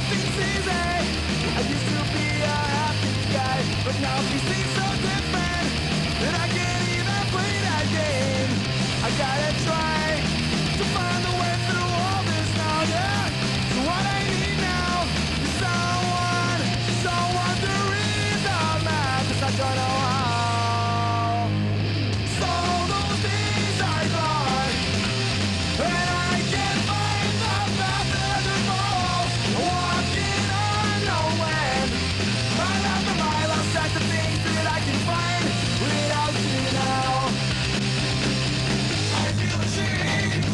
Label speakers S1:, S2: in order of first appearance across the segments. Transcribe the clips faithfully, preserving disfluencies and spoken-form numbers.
S1: everything's easy. I used to be a happy guy, but now things seem so different that I can't even play that game. I gotta try to find a way through all this now, yeah. So what I need now is someone, someone to read the map, 'cause I don't know how. So those days are gone, and I can't find the path that I follow. Walking unknown, mile after mile outside the things that I can find without you now. I feel ashamed,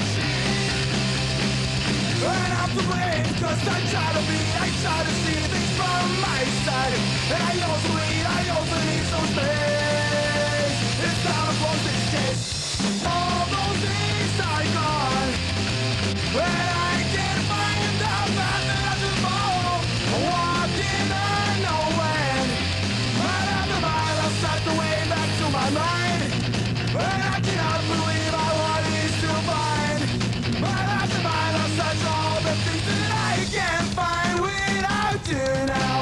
S1: and I'm to blame, 'cause I try to be, I try to see things from my side, and I also need, I also need some space. It's time to close this case. All those things are gone, and I can't find the path that I should follow. Walking unknown, mile after mile outside the way back to my mind, and I cannot believe I want is to find. Mile after mile outside all the things that I can't find without you now.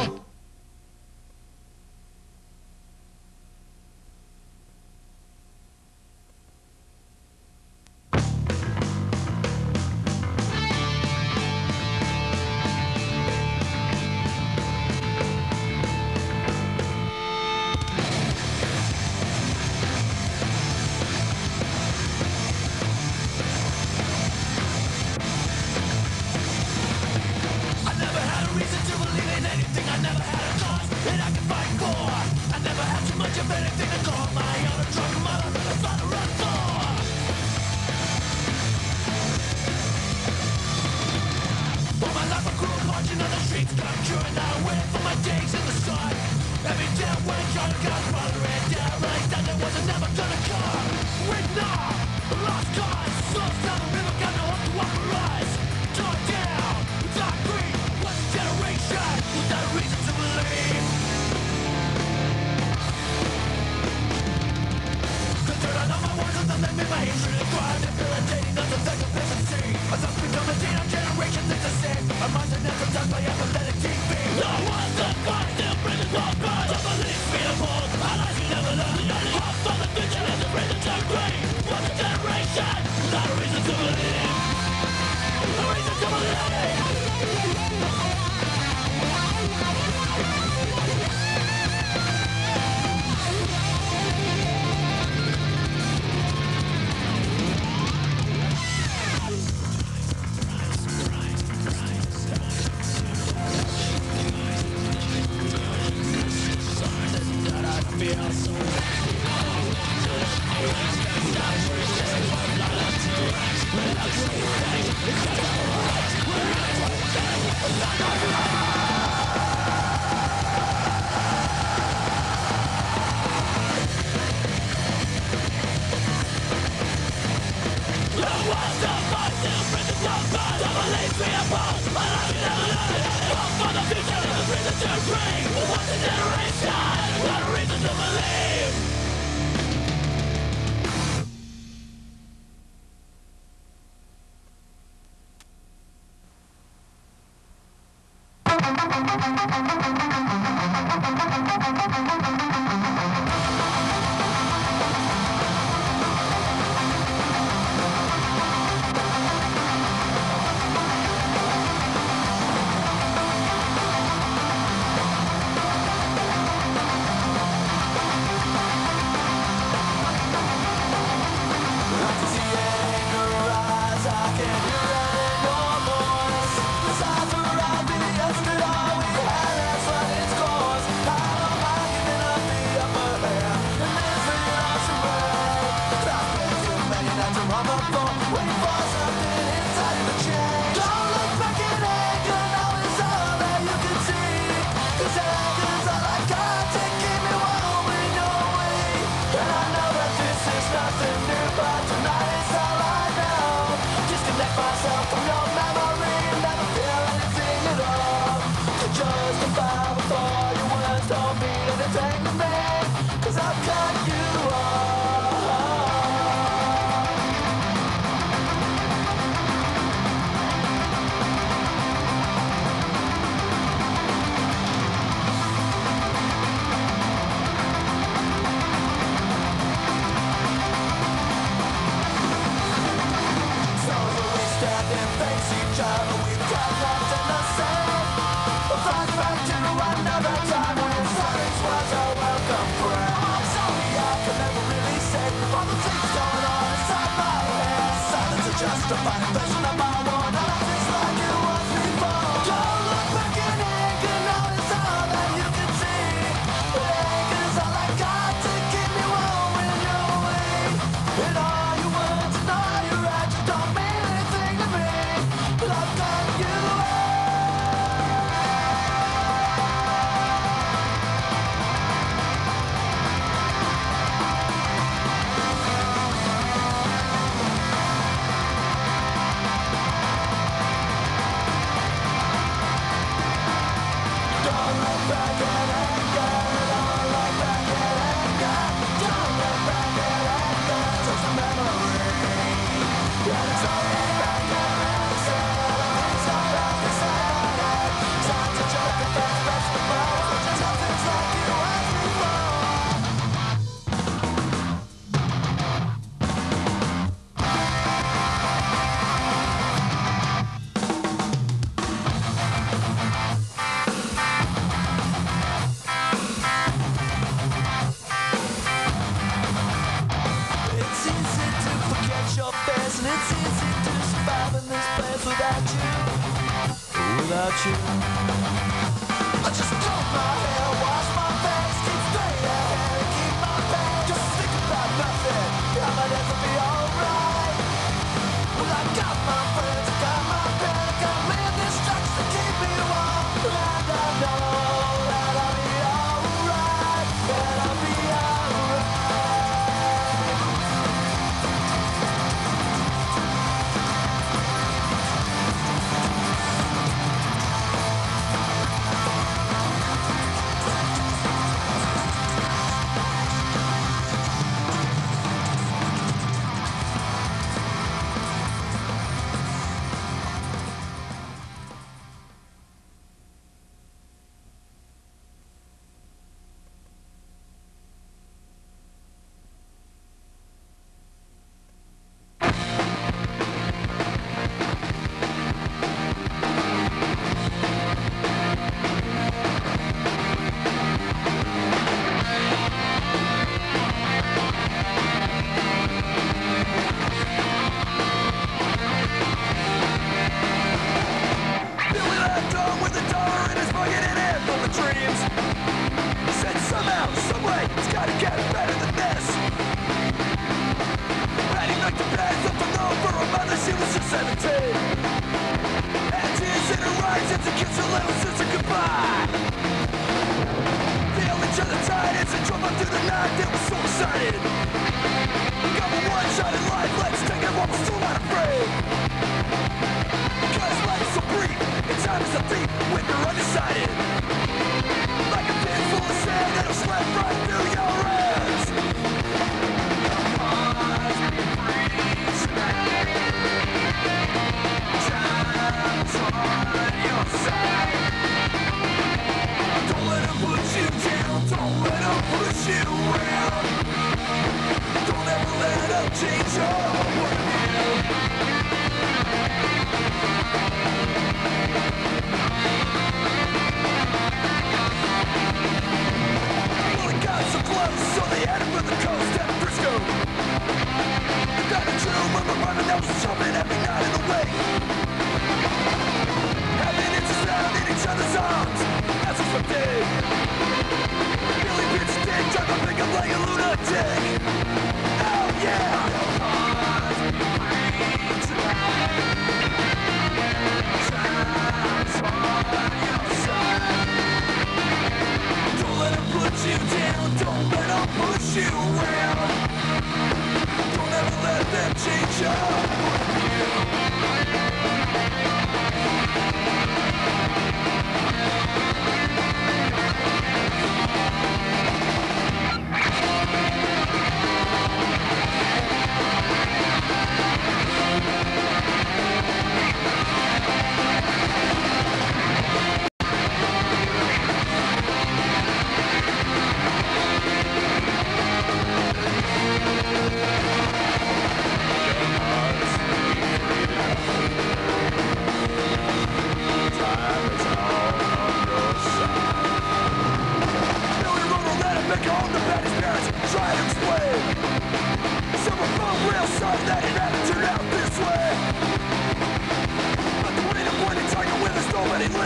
S1: I never had a reason to believe in anything. I never had a cause that I could fight for. I never had too much of anything to call my own. A drunk mother that I found to run for. All my life I grew up marching on the streets, but I'm curing now away from my days in the sun. Every damn way trying to get father and dad, realized that there wasn't never gonna come. We're not a lost cause. Souls down the river, got no hope to authorize. Torn down, dark green, one generation without a reason to believe. Concerned on my words and then they made my hatred and crime, debilitating us and like a peasantry. As I've become a date, our generation thinks the same. Our minds are never touched by apathetic T V. No one's the God, still bringing more God. Don't believe me appalled, our lives we never learn. Hope for the future and the present turn green. What's a generation without a reason to believe? A reason to believe.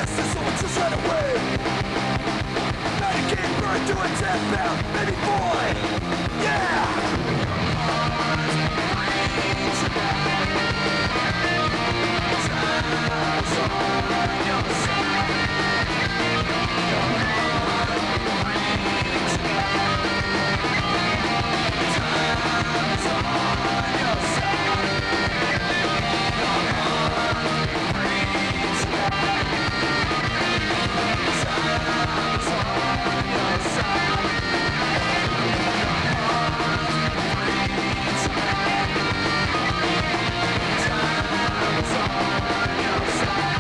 S1: this, this will just run away. Not again, burn to a ten pound, baby boy. Yeah! Time's on your side. Your heart breaks down. Time's on your side. Your heart breaks down. Time's on your side. Your heart breaks down. Time's on your side.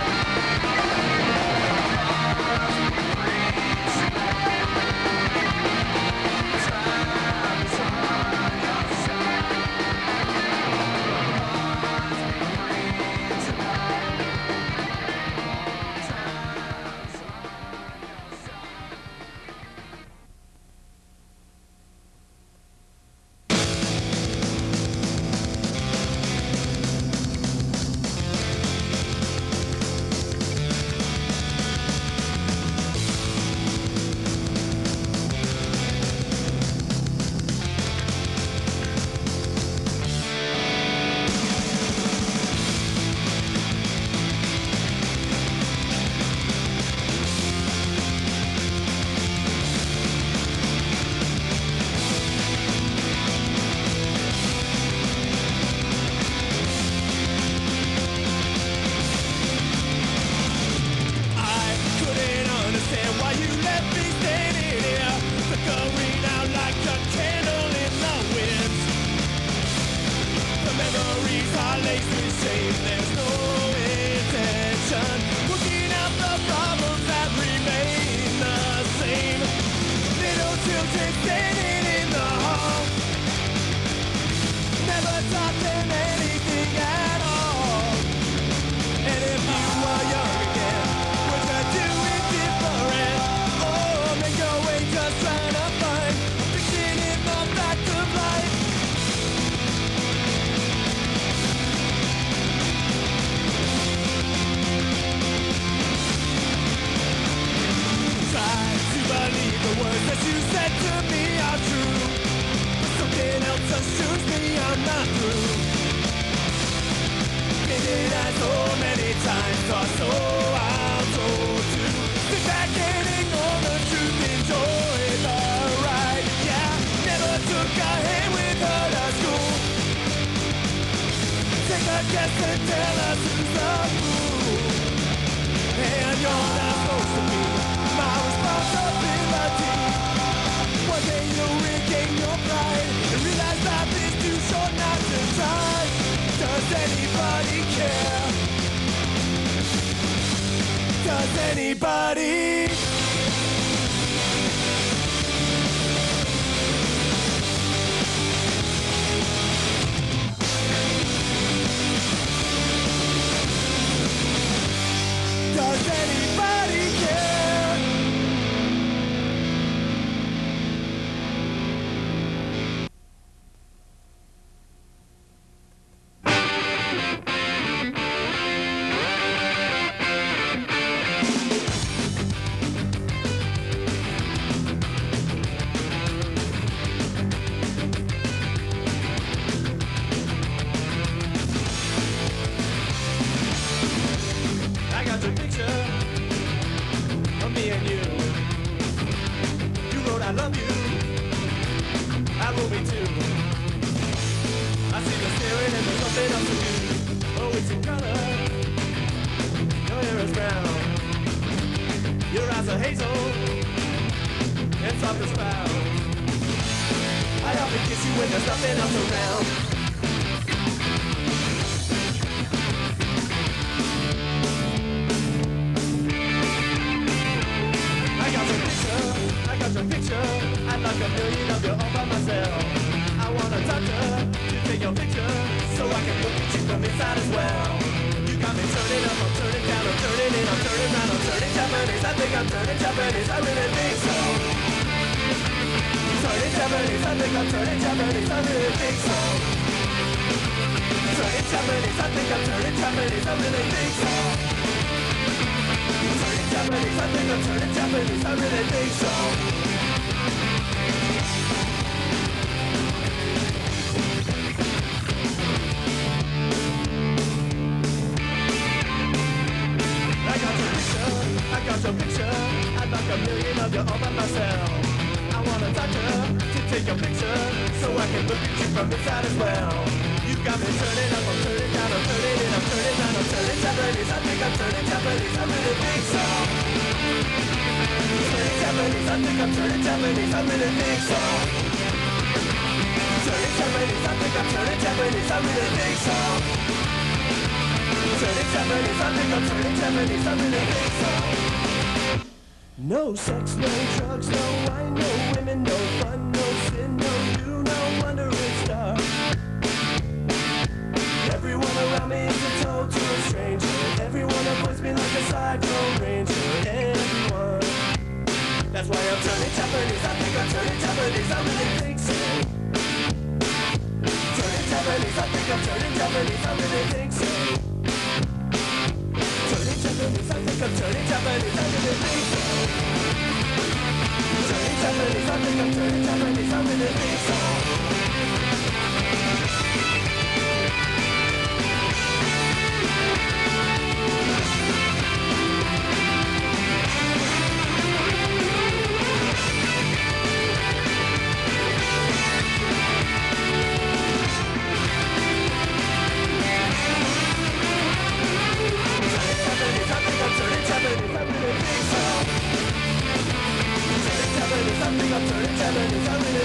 S2: Japanese, I think I'm turning Japanese, I really think so.
S1: I think I'm turning Japanese, I really think so. I got your picture, I got your picture. I'd like a million of you all by myself. I want a doctor to take your picture so I can look at you from inside as well. You got me turning up, I'm turning down, I'm turning in, I'm turning down, I'm turning Japanese. I think I'm turning Japanese, I really think so. Turning Japanese, I think I'm turning Japanese, I really think so. Turning Japanese, I think I'm turning Japanese, I really think so. Turning Japanese, I think I'm turning Japanese, I really think so. No sex, no drugs, no wine, no women, no fun, no sin, no you, no wonder it's dark. Everyone around me is a total stranger. Everyone avoids me like a cyclone ranger. Everyone. That's why I'm turning Japanese. I think I'm turning Japanese. I really think so. Turning Japanese. I think I'm turning Japanese. I really think so. Turning Japanese. I think I'm turning Japanese. I really think so. Turning Japanese. I think I'm turning Japanese. I really think so. I think I'm turning Japanese, I really